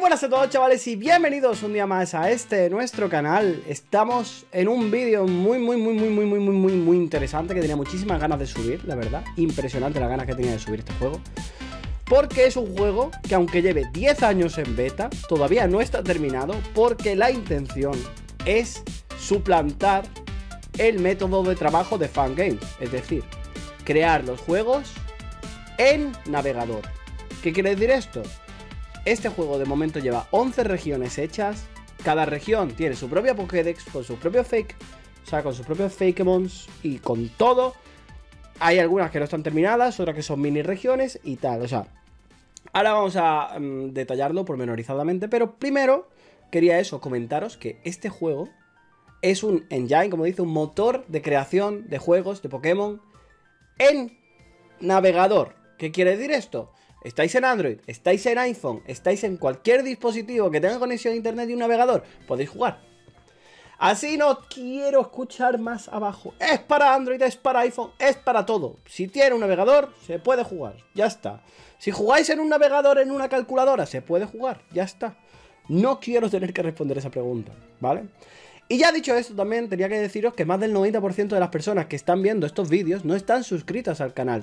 Buenas a todos, chavales, y bienvenidos un día más a nuestro canal. Estamos en un vídeo muy interesante que tenía muchísimas ganas de subir, la verdad. Impresionante las ganas que tenía de subir este juego, porque es un juego que, aunque lleve 10 años en beta, todavía no está terminado, porque la intención es suplantar el método de trabajo de Fangames, es decir, crear los juegos en navegador. ¿Qué quiere decir esto? Este juego de momento lleva 11 regiones hechas. Cada región tiene su propia Pokédex, con sus propios fake, o sea, con sus propios Fakemons y con todo. Hay algunas que no están terminadas, otras que son mini regiones y tal, o sea. Ahora vamos a detallarlo pormenorizadamente, pero primero quería comentaros que este juego es un engine, como dice, un motor de creación de juegos de Pokémon en navegador. ¿Qué quiere decir esto? Estáis en Android, estáis en iPhone, estáis en cualquier dispositivo que tenga conexión a internet y un navegador, podéis jugar. Así no quiero escuchar más abajo. Es para Android, es para iPhone, es para todo. Si tiene un navegador, se puede jugar, ya está. Si jugáis en un navegador, en una calculadora, se puede jugar, ya está. No quiero tener que responder esa pregunta, ¿vale? Y ya dicho esto, también tenía que deciros que más del 90% de las personas que están viendo estos vídeos no están suscritas al canal.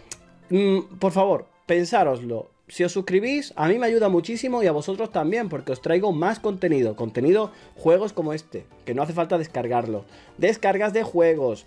Por favor, pensároslo. Si os suscribís, a mí me ayuda muchísimo y a vosotros también, porque os traigo más contenido. Juegos como este, que no hace falta descargarlo. Descargas de juegos,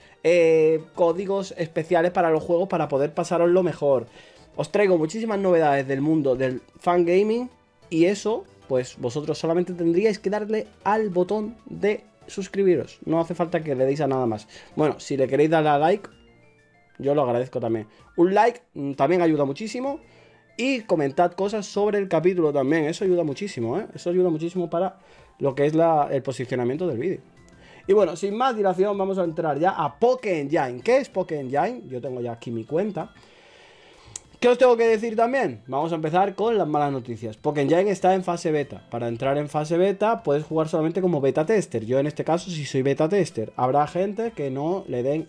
códigos especiales para los juegos para poder pasaroslo mejor. Os traigo muchísimas novedades del mundo del fangaming y eso, pues vosotros solamente tendríais que darle al botón de suscribiros. No hace falta que le deis a nada más. Bueno, si le queréis darle a like, yo lo agradezco también. Un like también ayuda muchísimo. Y comentad cosas sobre el capítulo también. Eso ayuda muchísimo, ¿eh? Eso ayuda muchísimo para lo que es el posicionamiento del vídeo. Y bueno, sin más dilación, vamos a entrar ya a PokéEngine. ¿Qué es PokéEngine? Yo tengo ya aquí mi cuenta. ¿Qué os tengo que decir también? Vamos a empezar con las malas noticias. PokéEngine está en fase beta. Para entrar en fase beta puedes jugar solamente como beta tester. Yo en este caso sí soy beta tester. Habrá gente que no le den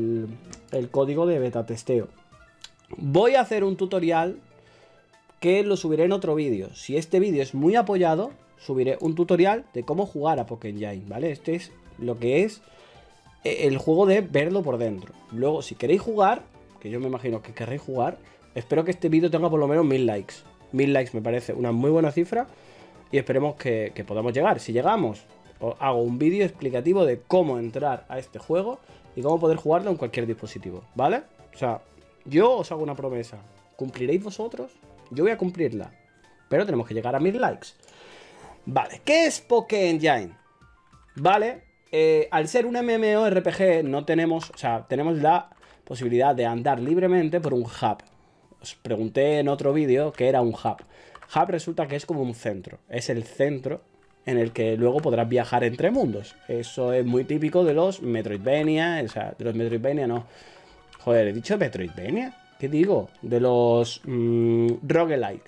el código de beta testeo. Voy a hacer un tutorial que lo subiré en otro vídeo. Si este vídeo es muy apoyado, subiré un tutorial de cómo jugar a PokéEngine, ¿vale? Este es lo que es el juego de verlo por dentro. Luego, si queréis jugar, que yo me imagino que querréis jugar, espero que este vídeo tenga por lo menos 1000 likes. 1000 likes me parece una muy buena cifra y esperemos que podamos llegar. Si llegamos, os hago un vídeo explicativo de cómo entrar a este juego y cómo poder jugarlo en cualquier dispositivo, ¿vale? O sea, yo os hago una promesa. ¿Cumpliréis vosotros? Yo voy a cumplirla, pero tenemos que llegar a 1000 likes. Vale, ¿qué es PokéEngine? Vale, al ser un MMORPG no tenemos, o sea, tenemos la posibilidad de andar libremente por un hub. Os pregunté en otro vídeo qué era un hub. Hub resulta que es como un centro. Es el centro en el que luego podrás viajar entre mundos. Eso es muy típico de los Metroidvania. O sea, de los Metroidvania no. Joder, ¿he dicho Metroidvania? ¿Qué digo? De los roguelike.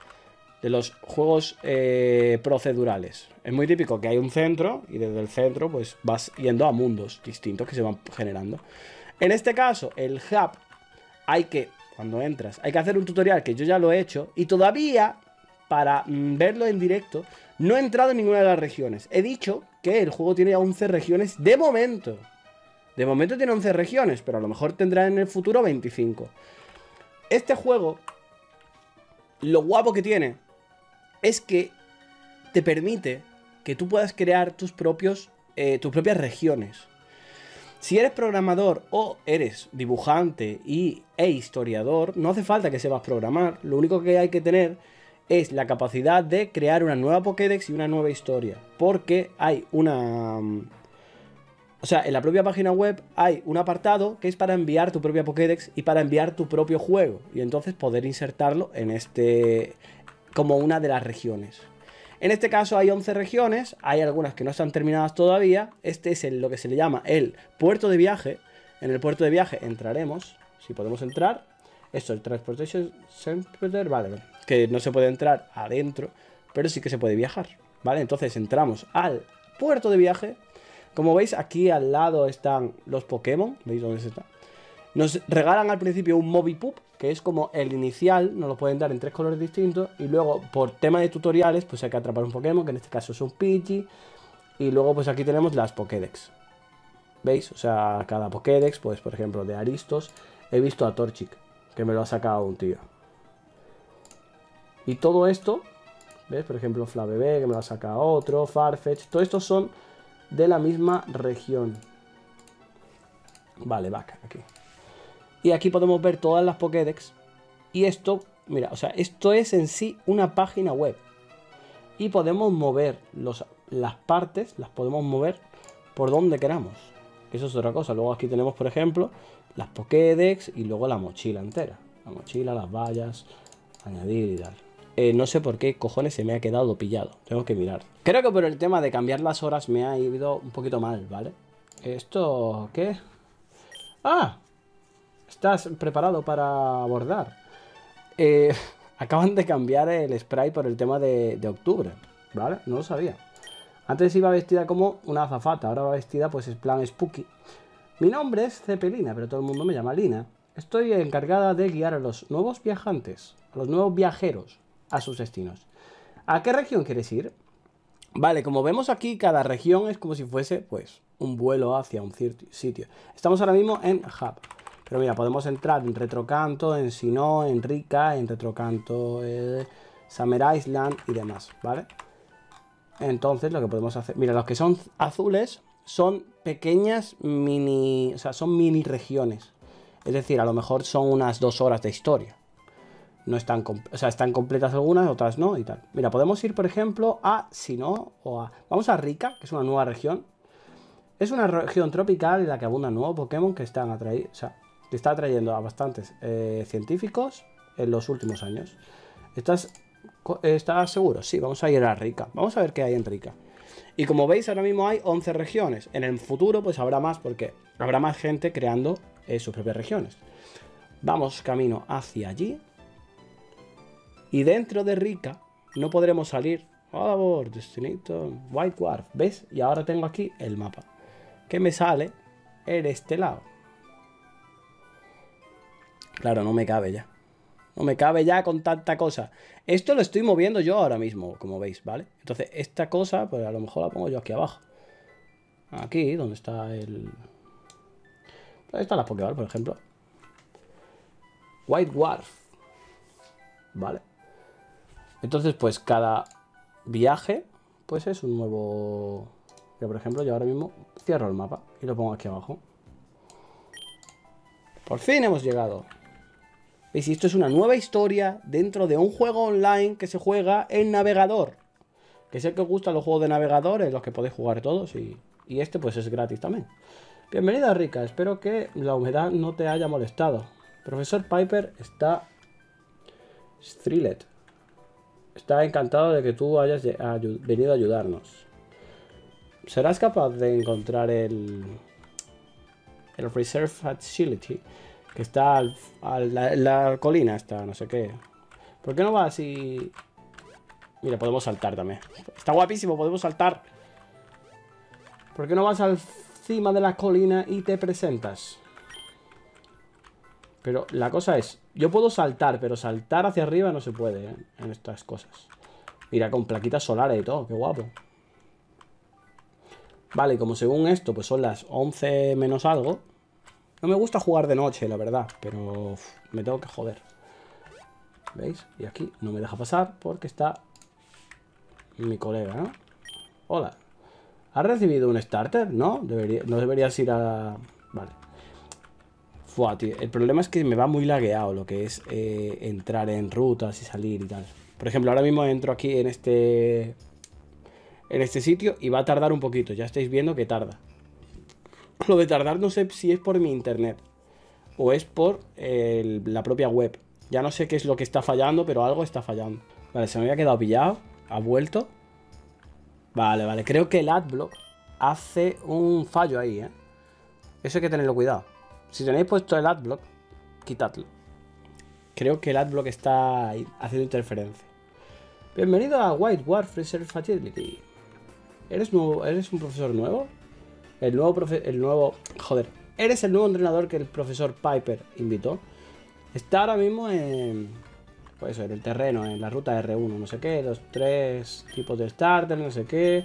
De los juegos procedurales. Es muy típico que hay un centro y desde el centro pues vas yendo a mundos distintos que se van generando. En este caso, el hub cuando entras, hay que hacer un tutorial que yo ya lo he hecho y todavía, para verlo en directo, no he entrado en ninguna de las regiones. He dicho que el juego tiene 11 regiones de momento. De momento tiene 11 regiones, pero a lo mejor tendrá en el futuro 25. Este juego, lo guapo que tiene es que te permite que tú puedas crear tus propias regiones. Si eres programador o eres dibujante e historiador, no hace falta que sepas programar. Lo único que hay que tener es la capacidad de crear una nueva Pokédex y una nueva historia. Porque hay o sea, en la propia página web hay un apartado que es para enviar tu propia Pokédex y para enviar tu propio juego. Y entonces poder insertarlo en como una de las regiones. En este caso hay 11 regiones, hay algunas que no están terminadas todavía. Este es lo que se le llama el puerto de viaje. En el puerto de viaje entraremos, si podemos entrar. Esto es el Transportation Center, vale, que no se puede entrar adentro, pero sí que se puede viajar, ¿vale? Entonces entramos al puerto de viaje. Como veis, aquí al lado están los Pokémon. ¿Veis dónde se está? Nos regalan al principio un Mobipup, que es como el inicial, nos lo pueden dar en 3 colores distintos, y luego por tema de tutoriales, pues hay que atrapar un Pokémon, que en este caso es un Pidgey, y luego pues aquí tenemos las Pokédex. ¿Veis? O sea, cada Pokédex, pues por ejemplo de Aristos, he visto a Torchic, que me lo ha sacado un tío. Y todo esto, ¿ves? Por ejemplo, Flabébé, que me lo ha sacado otro, Farfetch, todo esto son de la misma región. Vale, vaca, aquí. Y aquí podemos ver todas las Pokédex. Y esto, mira, o sea, esto es en sí una página web. Y podemos mover las partes, las podemos mover por donde queramos. Eso es otra cosa. Luego aquí tenemos, por ejemplo, las Pokédex y luego la mochila entera. La mochila, las vallas, añadir y tal. No sé por qué cojones se me ha quedado pillado. Tengo que mirar. Creo que por el tema de cambiar las horas me ha ido un poquito mal, ¿vale? ¿Esto qué? ¡Ah! ¿Estás preparado para abordar? Acaban de cambiar el spray por el tema de octubre, ¿vale? No lo sabía. Antes iba vestida como una azafata, ahora va vestida pues en plan spooky. Mi nombre es Cepelina, pero todo el mundo me llama Lina. Estoy encargada de guiar a los nuevos viajantes, a los nuevos viajeros, a sus destinos. ¿A qué región quieres ir? Vale, como vemos aquí, cada región es como si fuese, pues, un vuelo hacia un sitio. Estamos ahora mismo en Hub. Pero mira, podemos entrar en Retrocanto, en Sinnoh, en Rika, en Retrocanto, Summer Island y demás, ¿vale? Entonces lo que podemos hacer... Mira, los que son azules son pequeñas mini... O sea, son mini regiones. Es decir, a lo mejor son unas 2 horas de historia. No están... O sea, están completas algunas, otras no y tal. Mira, podemos ir, por ejemplo, a Sinnoh o a... Vamos a Rika, que es una nueva región. Es una región tropical en la que abundan nuevos Pokémon que están atraídos... O sea, que está atrayendo a bastantes científicos en los últimos años. ¿Estás seguro? Sí, vamos a ir a Rika. Vamos a ver qué hay en Rika. Y como veis, ahora mismo hay 11 regiones. En el futuro, pues habrá más, porque habrá más gente creando sus propias regiones. Vamos camino hacia allí. Y dentro de Rika no podremos salir. Favor, Destination, White Dwarf. ¿Ves? Y ahora tengo aquí el mapa. Que me sale en este lado. Claro, no me cabe ya. No me cabe ya con tanta cosa. Esto lo estoy moviendo yo ahora mismo, como veis, ¿vale? Entonces, esta cosa, pues a lo mejor la pongo yo aquí abajo. Aquí, donde está el... Ahí están las Pokéball, por ejemplo. White Dwarf. ¿Vale? Entonces, pues cada viaje, pues es un nuevo... Yo, por ejemplo, yo ahora mismo cierro el mapa y lo pongo aquí abajo. Por fin hemos llegado. ¿Veis? Y esto es una nueva historia dentro de un juego online que se juega en navegador. Que sé que os gustan los juegos de navegador, en los que podéis jugar todos. Y este pues es gratis también. Bienvenida, Rika. Espero que la humedad no te haya molestado. Profesor Piper está... thrilled. Está encantado de que tú hayas venido a ayudarnos. ¿Serás capaz de encontrar el Reserve Facility? Que está la colina esta, no sé qué. ¿Por qué no vas y...? Mira, podemos saltar también. Está guapísimo, podemos saltar. ¿Por qué no vas al cima de la colina y te presentas? Pero la cosa es... Yo puedo saltar, pero saltar hacia arriba no se puede, ¿eh? En estas cosas. Mira, con plaquitas solares y todo, qué guapo. Vale, y como según esto, pues son las 11 menos algo... No me gusta jugar de noche, la verdad, pero me tengo que joder. ¿Veis? Y aquí no me deja pasar porque está mi colega, ¿no? Hola. ¿Has recibido un starter? No, no deberías ir a... Vale. Fua, tío. El problema es que me va muy lagueado lo que es entrar en rutas y salir y tal. Por ejemplo, ahora mismo entro aquí en este sitio y va a tardar un poquito. Ya estáis viendo que tarda. Lo de tardar no sé si es por mi internet o es por la propia web. Ya no sé qué es lo que está fallando, pero algo está fallando. Vale, se me había quedado pillado. Ha vuelto. Vale, vale. Creo que el adblock hace un fallo ahí, ¿eh? Eso hay que tenerlo cuidado. Si tenéis puesto el adblock, quitadlo. Creo que el adblock está haciendo interferencia. Bienvenido a White Dwarf Research Facility. ¿Eres un profesor nuevo? Joder. ¿Eres el nuevo entrenador que el profesor Piper invitó? Está ahora mismo en... Pues eso, en el terreno, en la ruta R1, no sé qué, los 3 tipos de starter, no sé qué.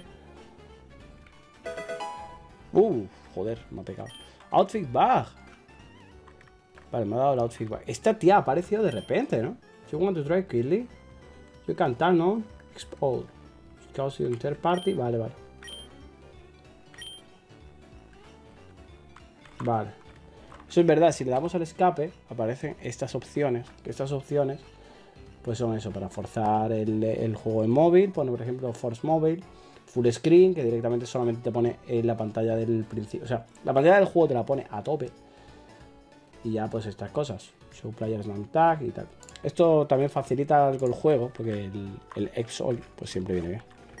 Joder, me ha pegado. Outfit bag. Vale, me ha dado el outfit bag. Esta tía ha aparecido de repente, ¿no? You want to try quickly? You can turn on expose. Cause in third party. Vale, vale. Vale. Eso es verdad, si le damos al escape, aparecen estas opciones. Estas opciones, pues son eso, para forzar el juego en móvil. Pone, por ejemplo, Force Mobile. Full screen, que directamente solamente te pone en la pantalla del principio. O sea, la pantalla del juego te la pone a tope. Y ya, pues estas cosas. Show Players Non Tag y tal. Esto también facilita algo el juego, porque el X-All pues siempre viene bien.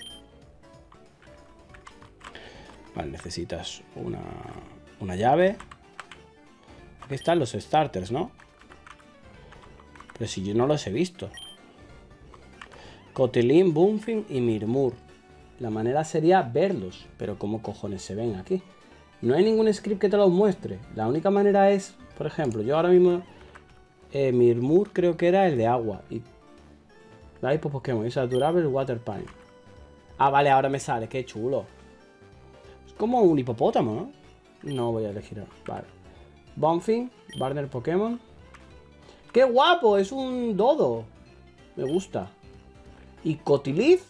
Vale, necesitas una llave. Aquí están los starters, ¿no? Pero si yo no los he visto. Cotilín, Boomfin y Mirmur. La manera sería verlos. Pero ¿cómo cojones se ven aquí? No hay ningún script que te los muestre. La única manera es, por ejemplo, yo ahora mismo... Mirmur creo que era el de agua. Y la Hypo Pokémon. Es Durable Water Pine. Ah, vale, ahora me sale. Qué chulo. Es como un hipopótamo, ¿no? No voy a elegir. Vale. Bonfin, Barner Pokémon. ¡Qué guapo! Es un dodo. Me gusta. Y Cotiliz.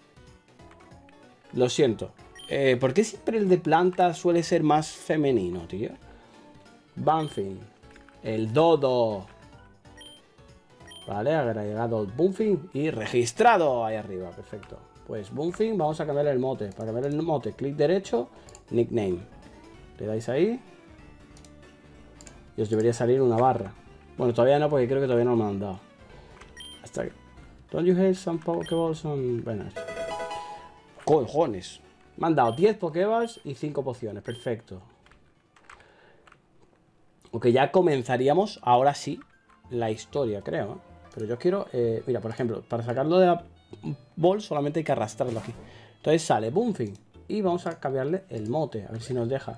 Lo siento. ¿Por qué siempre el de plantas suele ser más femenino, tío? Bonfin. El dodo. Vale, agregado Boomfin y registrado ahí arriba. Perfecto. Pues Boomfin, vamos a cambiar el mote. Para cambiar el mote, clic derecho, nickname. Le dais ahí. Y os debería salir una barra. Bueno, todavía no, porque creo que todavía no me han dado. Hasta aquí. Don't you have some Pokéballs on... Bueno, cojones. Me han dado 10 Pokéballs y 5 pociones. Perfecto. Ok, ya comenzaríamos, ahora sí, la historia, creo, ¿eh? Pero yo quiero... mira, por ejemplo, para sacarlo de la ball solamente hay que arrastrarlo aquí. Entonces sale Boomfin. Y vamos a cambiarle el mote. A ver si nos deja.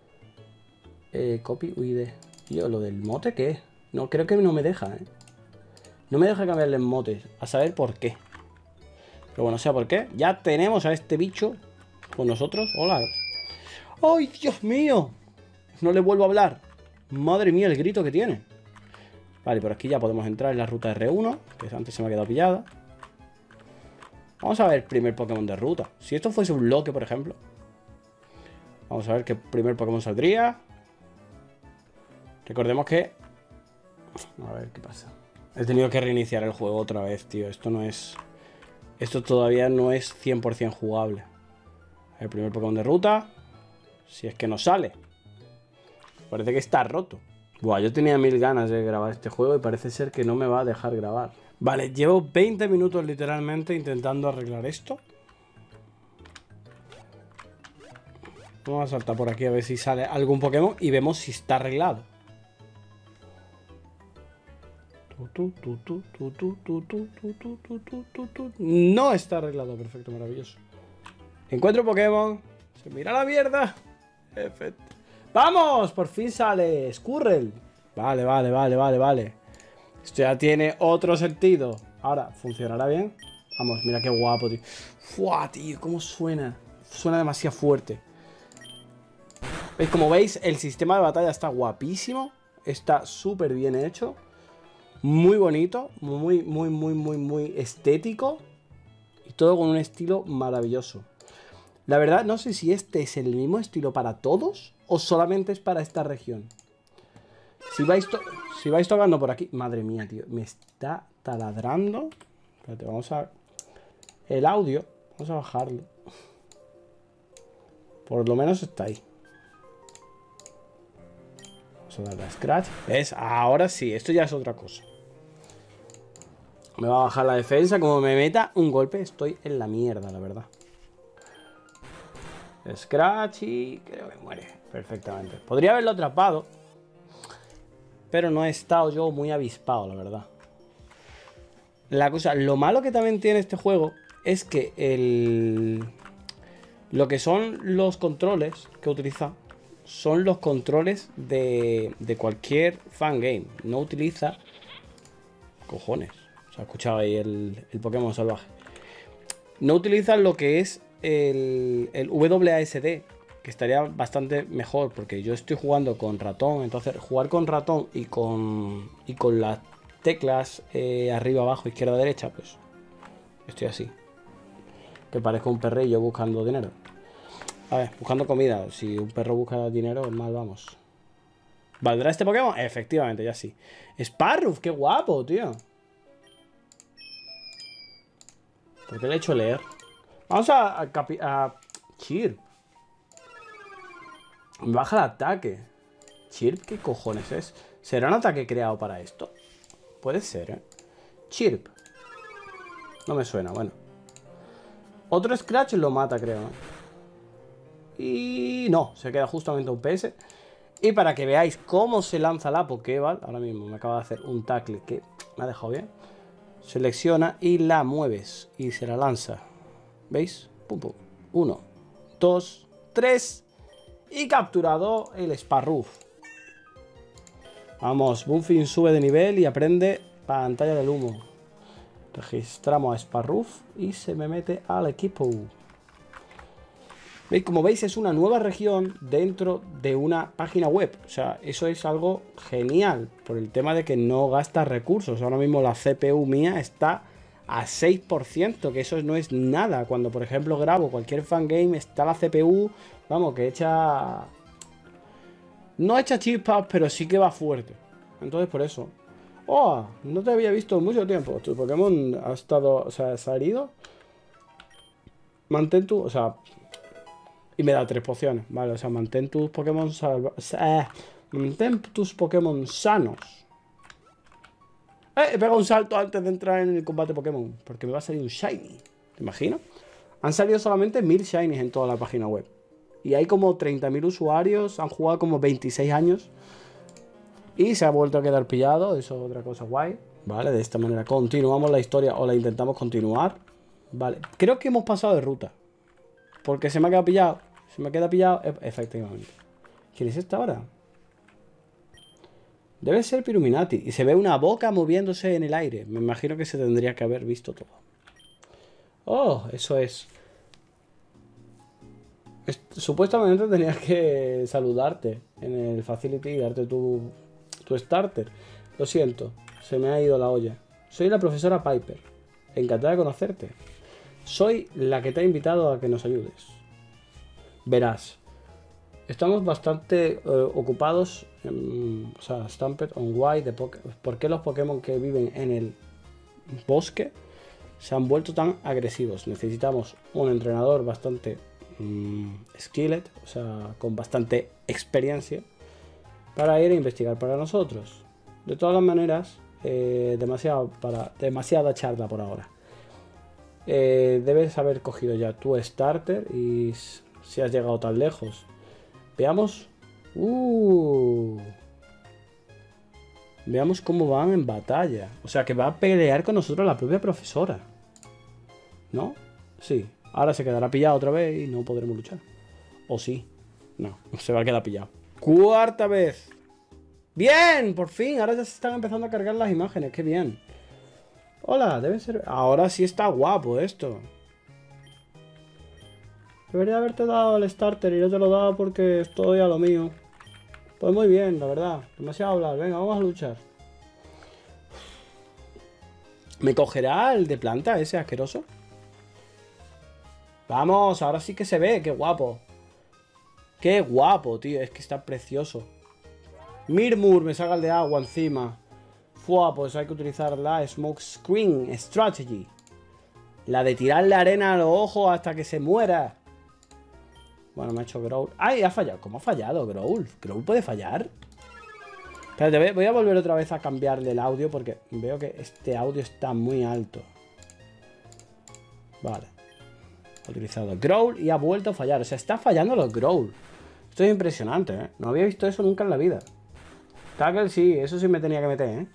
Copy UID. Tío, ¿lo del mote qué es? No, creo que no me deja, ¿eh? No me deja cambiarle el mote. A saber por qué. Pero bueno, sea por qué. Ya tenemos a este bicho con nosotros. Hola. ¡Ay, Dios mío! No le vuelvo a hablar. Madre mía, el grito que tiene. Vale, por aquí ya podemos entrar en la ruta R1, que antes se me ha quedado pillada. Vamos a ver el primer Pokémon de ruta. Si esto fuese un bloque, por ejemplo. Vamos a ver qué primer Pokémon saldría. Recordemos que... A ver qué pasa. He tenido que reiniciar el juego otra vez, tío. Esto no es... Esto todavía no es 100% jugable. El primer Pokémon de ruta. Si es que no sale. Parece que está roto. Buah, yo tenía 1000 ganas de grabar este juego y parece ser que no me va a dejar grabar. Vale, llevo 20 minutos literalmente intentando arreglar esto. Vamos a saltar por aquí a ver si sale algún Pokémon y vemos si está arreglado. No está arreglado, perfecto, maravilloso. Encuentro Pokémon. Se mira la mierda. Perfecto. ¡Vamos! Por fin sale Squirrel. Vale, vale, vale, vale, vale. Esto ya tiene otro sentido. Ahora, ¿funcionará bien? Vamos, mira qué guapo, tío. ¡Fua, tío! ¿Cómo suena? Suena demasiado fuerte. ¿Veis? Como veis, el sistema de batalla está guapísimo. Está súper bien hecho. Muy bonito. Muy, muy, muy, muy, muy estético. Y todo con un estilo maravilloso. La verdad, no sé si este es el mismo estilo para todos o solamente es para esta región. Si vais tocando por aquí... Madre mía, tío. Me está taladrando. Espérate, vamos a... El audio. Vamos a bajarlo. Por lo menos está ahí. Vamos a darle a Scratch. ¿Ves? Ahora sí. Esto ya es otra cosa. Me va a bajar la defensa. Como me meta un golpe, estoy en la mierda, la verdad. Scratch y creo que muere perfectamente. Podría haberlo atrapado, pero no he estado yo muy avispado, la verdad. La cosa, lo malo que también tiene este juego es que lo que son los controles que utiliza son los controles de cualquier fangame. No utiliza... Cojones. Se ha escuchado ahí el Pokémon salvaje. No utiliza lo que es el WASD, que estaría bastante mejor, porque yo estoy jugando con ratón. Entonces jugar con ratón y con las teclas arriba, abajo, izquierda, derecha, pues estoy así, que parezco un perrillo buscando dinero. A ver, buscando comida. Si un perro busca dinero, mal vamos. ¿Valdrá este Pokémon? Efectivamente, ya sí. Sparrow, qué guapo, tío. ¿Por qué le he hecho leer? Vamos a Chirp. Me baja el ataque. Chirp, ¿qué cojones es? ¿Será un ataque creado para esto? Puede ser, ¿eh? Chirp. No me suena, bueno. Otro Scratch lo mata, creo, ¿no? Y no, se queda justamente un PS. Y para que veáis cómo se lanza la Pokéball, ahora mismo me acaba de hacer un tackle que me ha dejado bien. Selecciona y la mueves y se la lanza. ¿Veis? Pum, pum. 1, 2, 3. Y capturado el Sparrow. Vamos, Bullfin sube de nivel y aprende pantalla del humo. Registramos a Sparrow y se me mete al equipo. ¿Veis? Como veis, es una nueva región dentro de una página web. O sea, eso es algo genial por el tema de que no gasta recursos. Ahora mismo la CPU mía está a 6%, que eso no es nada. Cuando, por ejemplo, grabo cualquier fangame, está la CPU, vamos, que echa... No echa chispas, pero sí que va fuerte. Entonces, por eso. ¡Oh! No te había visto en mucho tiempo. Tu Pokémon ha estado... O sea, se ha herido. Mantén tu... O sea... Y me da 3 pociones, vale, o sea, mantén tus Pokémon mantén tus Pokémon sanos. He pegado un salto antes de entrar en el combate Pokémon, porque me va a salir un Shiny. ¿Te imaginas? Han salido solamente 1000 Shinies en toda la página web. Y hay como 30.000 usuarios, han jugado como 26 años. Y se ha vuelto a quedar pillado, eso es otra cosa guay. Vale, de esta manera continuamos la historia o la intentamos continuar. Vale, creo que hemos pasado de ruta. Porque se me ha quedado pillado. Se me queda pillado. Efectivamente. ¿Quién es esta ahora? Debe ser Piruminati. Y se ve una boca moviéndose en el aire. Me imagino que se tendría que haber visto todo. Oh, eso es. Supuestamente tenías que saludarte en el Facility y darte tu starter. Lo siento. Se me ha ido la olla. Soy la profesora Piper. Encantada de conocerte. Soy la que te ha invitado a que nos ayudes. Verás, estamos bastante ocupados, o sea, Stamped on Why, ¿por qué los Pokémon que viven en el bosque se han vuelto tan agresivos? Necesitamos un entrenador bastante skilled, o sea, con bastante experiencia, para ir a investigar para nosotros. De todas las maneras, demasiada charla por ahora. Debes haber cogido ya tu starter y... Si has llegado tan lejos. Veamos. Veamos cómo van en batalla. O sea, que va a pelear con nosotros la propia profesora. ¿No? Sí. Ahora se quedará pillado otra vez y no podremos luchar. ¿O sí? No, se va a quedar pillado. ¡Cuarta vez! ¡Bien! Por fin. Ahora ya se están empezando a cargar las imágenes. ¡Qué bien! Hola, debe ser... Ahora sí está guapo esto. Debería haberte dado el starter y no te lo he dado porque estoy a lo mío. Pues muy bien, la verdad. Demasiado hablar. Venga, vamos a luchar. ¿Me cogerá el de planta ese asqueroso? Vamos, ahora sí que se ve. Qué guapo. Qué guapo, tío. Es que está precioso. Mirmur, me saca el de agua encima. Fua, pues hay que utilizar la Smoke Screen Strategy. La de tirarle arena a los ojos hasta que se muera. Bueno, me ha hecho Growl. ¡Ay, ha fallado! ¿Cómo ha fallado Growl? ¿Growl puede fallar? Espérate, voy a volver otra vez a cambiarle el audio porque veo que este audio está muy alto. Vale. Ha utilizado Growl y ha vuelto a fallar. O sea, está fallando los Growl. Esto es impresionante, ¿eh? No había visto eso nunca en la vida. Tackle sí, eso sí me tenía que meter, ¿eh?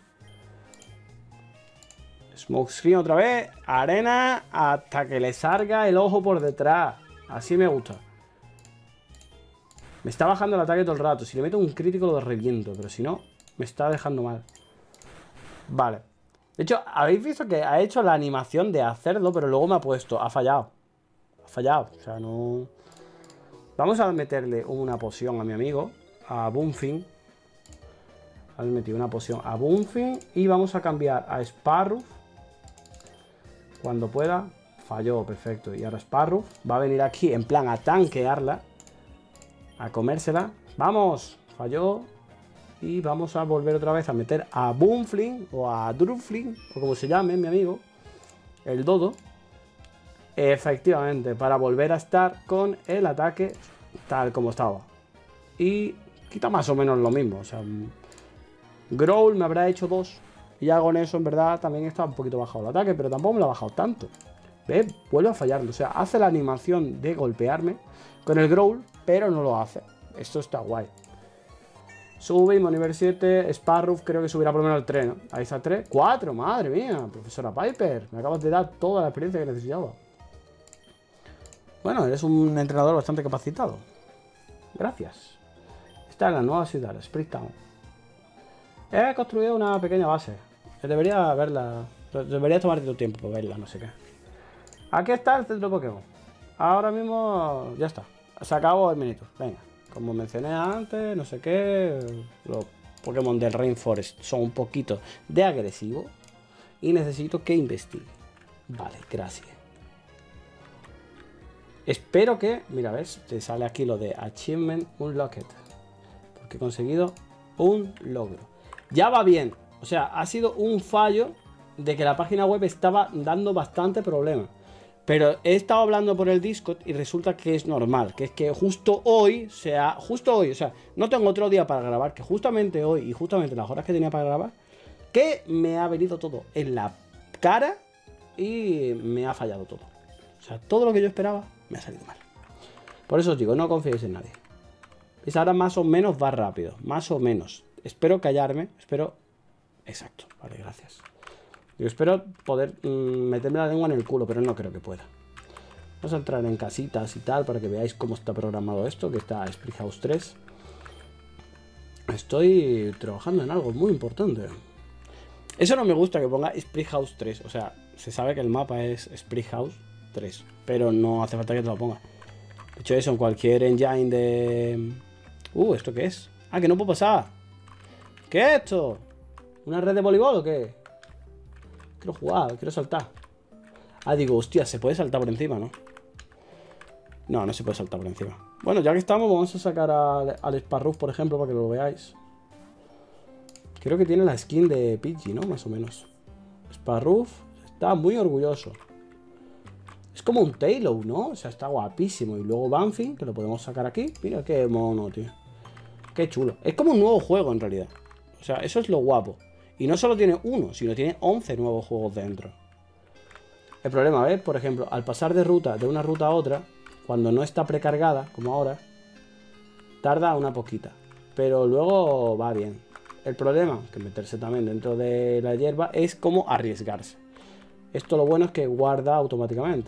Smoke Screen otra vez. Arena hasta que le salga el ojo por detrás. Así me gusta. Me está bajando el ataque todo el rato. Si le meto un crítico lo reviento, pero si no, me está dejando mal. Vale. De hecho, habéis visto que ha hecho la animación de hacerlo, pero luego me ha puesto, ha fallado. Ha fallado, o sea, no... Vamos a meterle una poción a mi amigo, a Boomfin. Hemos metido una poción a Boomfin y vamos a cambiar a Sparrow. Cuando pueda. Falló, perfecto. Y ahora Sparrow va a venir aquí en plan a tanquearla. A comérsela. ¡Vamos! Falló. Y vamos a volver otra vez a meter a Boomfin o a Druflin, o como se llame mi amigo, el dodo. Efectivamente, para volver a estar con el ataque tal como estaba. Y quita más o menos lo mismo. O sea, Growl me habrá hecho 2. Y ya con eso, en verdad, también está un poquito bajado el ataque, pero tampoco me lo ha bajado tanto. ¿Ves? Vuelve a fallarlo. O sea, hace la animación de golpearme con el Growl, pero no lo hace. Esto está guay. Subimos nivel 7. Sparrow creo que subirá por lo menos al 3, ¿no? Ahí está 3. 4, madre mía. Profesora Piper, me acabas de dar toda la experiencia que necesitaba. Bueno, eres un entrenador bastante capacitado. Gracias. Esta es la nueva ciudad, Spring Town. He construido una pequeña base. Debería verla. Debería tomarte tu tiempo para verla, no sé qué. Aquí está el centro Pokémon. Ahora mismo ya está. Se acabó el minuto. Venga. Como mencioné antes, no sé qué. Los Pokémon del Rainforest son un poquito de agresivo. Y necesito que investigue. Vale, gracias. Espero que... Mira, ¿ves? Te sale aquí lo de Achievement Unlocked. Porque he conseguido un logro. Ya va bien. O sea, ha sido un fallo de que la página web estaba dando bastante problema. Pero he estado hablando por el Discord y resulta que es normal. Que es que justo hoy, o sea, no tengo otro día para grabar. Que justamente hoy y justamente las horas que tenía para grabar, que me ha venido todo en la cara y me ha fallado todo. O sea, todo lo que yo esperaba me ha salido mal. Por eso os digo, no confiéis en nadie. Y ahora más o menos va rápido. Más o menos. Espero callarme. Espero... Exacto. Vale, gracias. Yo espero poder meterme la lengua en el culo, pero no creo que pueda. Vamos a entrar en casitas y tal para que veáis cómo está programado esto, que está Spring House 3. Estoy trabajando en algo muy importante. Eso no me gusta que ponga Spring House 3. O sea, se sabe que el mapa es Spring House 3, pero no hace falta que te lo ponga. De hecho, eso en cualquier engine de... ¿Esto qué es? Ah, que no puedo pasar. ¿Qué es esto? ¿Una red de voleibol o qué? Quiero jugar, quiero saltar. Ah, digo, hostia, se puede saltar por encima, ¿no? No, no se puede saltar por encima. Bueno, ya que estamos, vamos a sacar al Sparrow, por ejemplo, para que lo veáis. Creo que tiene la skin de Pidgey, ¿no? Más o menos. Sparrow está muy orgulloso. Es como un Taillow, ¿no? O sea, está guapísimo. Y luego Banfin, que lo podemos sacar aquí. Mira qué mono, tío. Qué chulo. Es como un nuevo juego, en realidad. O sea, eso es lo guapo. Y no solo tiene uno, sino tiene 11 nuevos juegos dentro. El problema, ¿ves? Por ejemplo, al pasar de una ruta a otra, cuando no está precargada, como ahora, tarda una poquita. Pero luego va bien. El problema, que meterse también dentro de la hierba, es como arriesgarse. Esto lo bueno es que guarda automáticamente.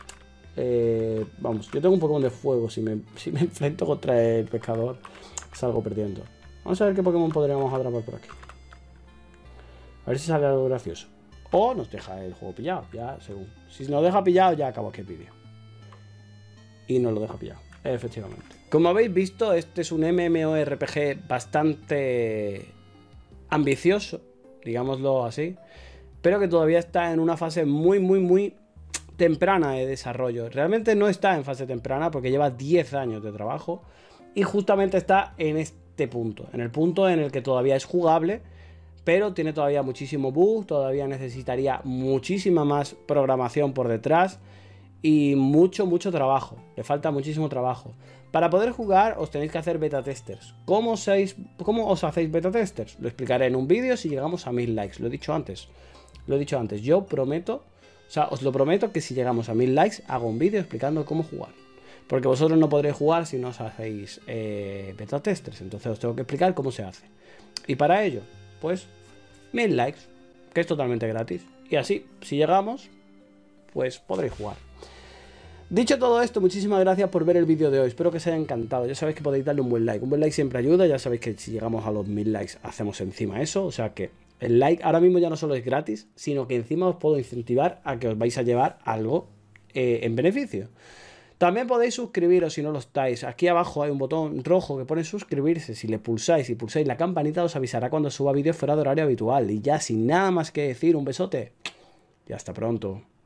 Vamos, yo tengo un Pokémon de fuego. Si me enfrento contra el pescador, salgo perdiendo. Vamos a ver qué Pokémon podríamos atrapar por aquí. A ver si sale algo gracioso. O nos deja el juego pillado, ya según. Si nos deja pillado, ya acabo aquí el vídeo. Y nos lo deja pillado, efectivamente. Como habéis visto, este es un MMORPG bastante ambicioso, digámoslo así. Pero que todavía está en una fase muy temprana de desarrollo. Realmente no está en fase temprana porque lleva 10 años de trabajo. Y justamente está en este punto. En el punto en el que todavía es jugable, pero tiene todavía muchísimo bug, todavía necesitaría muchísima más programación por detrás y mucho trabajo. Le falta muchísimo trabajo. Para poder jugar os tenéis que hacer beta testers. ¿Cómo os hacéis beta testers? Lo explicaré en un vídeo si llegamos a 1000 likes. Lo he dicho antes. Yo prometo, o sea, os lo prometo que si llegamos a 1000 likes hago un vídeo explicando cómo jugar. Porque vosotros no podréis jugar si no os hacéis beta testers. Entonces os tengo que explicar cómo se hace. Y para ello, pues 1000 likes, que es totalmente gratis. Y así, si llegamos, pues podréis jugar. Dicho todo esto, muchísimas gracias por ver el vídeo de hoy. Espero que os haya encantado. Ya sabéis que podéis darle un buen like. Un buen like siempre ayuda. Ya sabéis que si llegamos a los 1000 likes hacemos encima eso. O sea que el like ahora mismo ya no solo es gratis, sino que encima os puedo incentivar a que os vais a llevar algo en beneficio. También podéis suscribiros si no lo estáis. Aquí abajo hay un botón rojo que pone suscribirse. Si le pulsáis y pulsáis la campanita os avisará cuando suba vídeos fuera de horario habitual. Y ya sin nada más que decir, un besote y hasta pronto.